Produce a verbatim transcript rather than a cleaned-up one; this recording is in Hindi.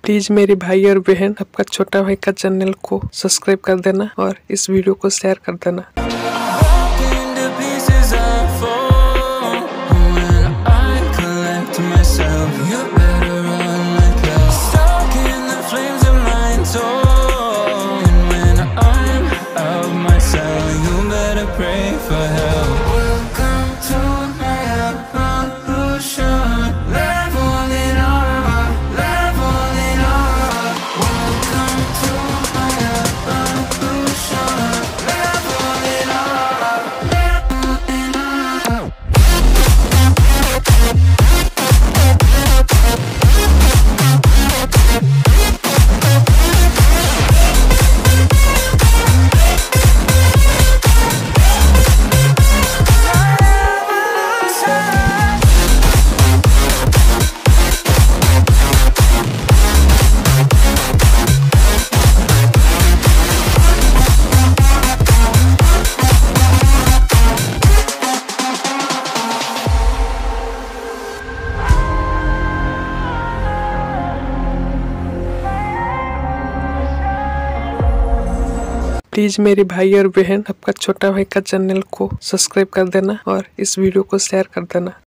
प्लीज मेरे भाई और बहन आपका छोटा भाई का चैनल को सब्सक्राइब कर देना और इस वीडियो को शेयर कर देना। प्लीज मेरे भाई और बहन आपका छोटा भाई का चैनल को सब्सक्राइब कर देना और इस वीडियो को शेयर कर देना।